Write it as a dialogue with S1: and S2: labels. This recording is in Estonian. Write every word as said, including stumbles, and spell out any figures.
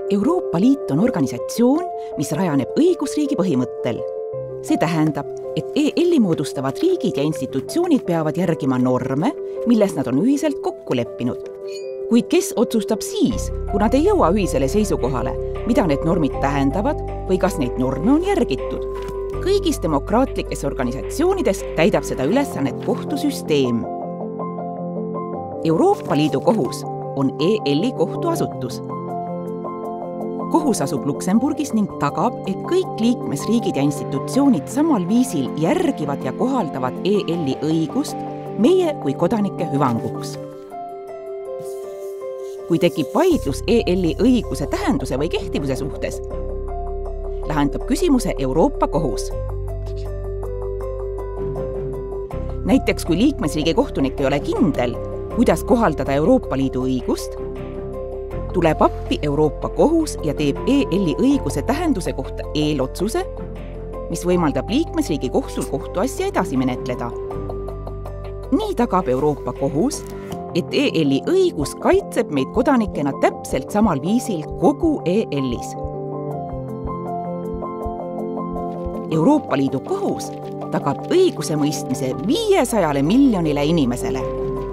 S1: Euroopa Liit on organisatsioon, mis rajaneb õigusriigi põhimõttel. See tähendab, et E L-i moodustavad riigid ja institutsioonid peavad järgima norme, milles nad on ühiselt kokku leppinud. Kuid kes otsustab siis, kui nad ei jõua ühisele seisukohale, mida need normid tähendavad või kas neid norme on järgitud? Kõigis demokraatlikes organisatsioonides täidab seda ülesannet kohtusüsteem. Euroopa Liidu kohus on E L-i kohtuasutus. Kohus asub Luksemburgis ning tagab, et kõik liikmesriigid ja institutsioonid samal viisil järgivad ja kohaldavad E L-i õigust meie kui kodanike hüvanguks. Kui tekib vaidlus E L-i õiguse tähenduse või kehtivuse suhtes, lahendab küsimuse Euroopa kohus. Näiteks kui liikmesriigi kohtunik ei ole kindel, kuidas kohaldada Euroopa Liidu õigust, tuleb appi Euroopa kohus ja teeb E L-i õiguse tähenduse kohta eelotsuse, mis võimaldab liikmesriigi kohtul kohtuasja edasi menetleda. Nii tagab Euroopa kohus, et E L-i õigus kaitseb meid kodanikena täpselt samal viisil kogu E L-is. Euroopa Liidu kohus tagab õiguse mõistmise viiesajale miljonile inimesele.